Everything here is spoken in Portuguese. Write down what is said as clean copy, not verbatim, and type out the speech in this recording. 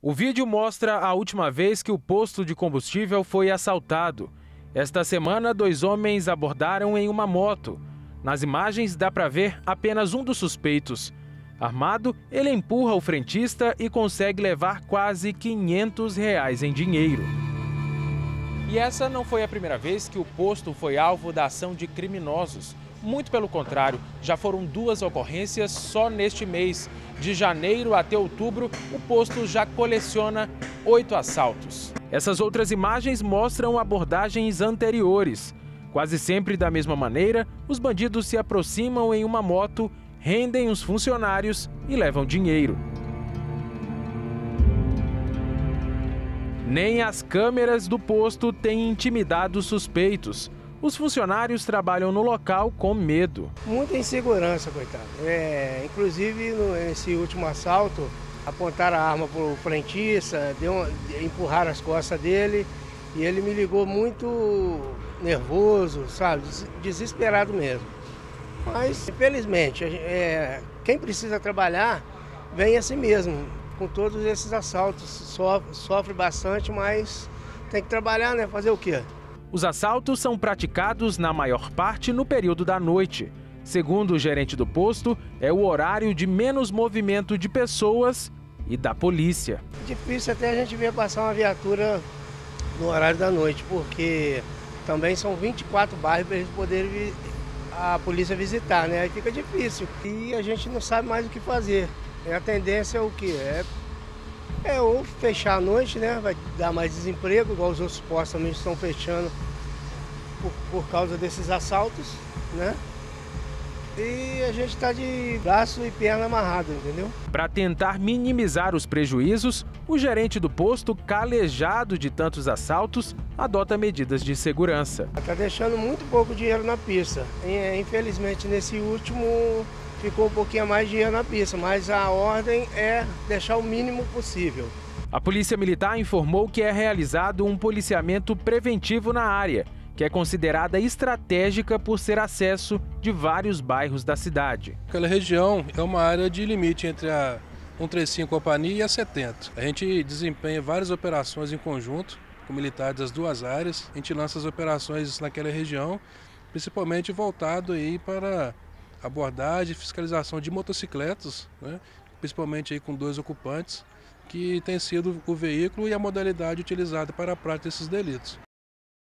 O vídeo mostra a última vez que o posto de combustível foi assaltado. Esta semana, 2 homens abordaram em uma moto. Nas imagens dá para ver apenas um dos suspeitos. Armado, ele empurra o frentista e consegue levar quase R$ 500 em dinheiro. E essa não foi a primeira vez que o posto foi alvo da ação de criminosos. Muito pelo contrário, já foram 2 ocorrências só neste mês. De janeiro até outubro, o posto já coleciona 8 assaltos. Essas outras imagens mostram abordagens anteriores. Quase sempre da mesma maneira, os bandidos se aproximam em uma moto, rendem os funcionários e levam dinheiro. Nem as câmeras do posto têm intimidado os suspeitos. Os funcionários trabalham no local com medo. Muita insegurança, coitado. Inclusive, nesse último assalto, apontaram a arma para o frentista, empurraram as costas dele e ele me ligou muito nervoso, sabe? Desesperado mesmo. Mas, infelizmente, quem precisa trabalhar vem assim mesmo. Com todos esses assaltos, sofre bastante, mas tem que trabalhar, né? Fazer o quê? Os assaltos são praticados, na maior parte, no período da noite. Segundo o gerente do posto, é o horário de menos movimento de pessoas e da polícia. Difícil até a gente ver passar uma viatura no horário da noite, porque também são 24 bairros para eles poderem a polícia visitar, né? Aí fica difícil e a gente não sabe mais o que fazer. A tendência é o quê? Ou fechar à noite, né? Vai dar mais desemprego, igual os outros postos também estão fechando por causa desses assaltos, né? E a gente está de braço e perna amarrado, entendeu? Para tentar minimizar os prejuízos, o gerente do posto, calejado de tantos assaltos, adota medidas de segurança. Está deixando muito pouco dinheiro na pista. Infelizmente, nesse último ficou um pouquinho mais de dinheiro na pista, mas a ordem é deixar o mínimo possível. A Polícia Militar informou que é realizado um policiamento preventivo na área, que é considerada estratégica por ser acesso de vários bairros da cidade. Aquela região é uma área de limite entre a 135 Companhia e a 70. A gente desempenha várias operações em conjunto com militares das 2 áreas. A gente lança as operações naquela região, principalmente voltado aí para abordagem e fiscalização de motocicletas, né? Principalmente aí com 2 ocupantes, que tem sido o veículo e a modalidade utilizada para a prática desses delitos.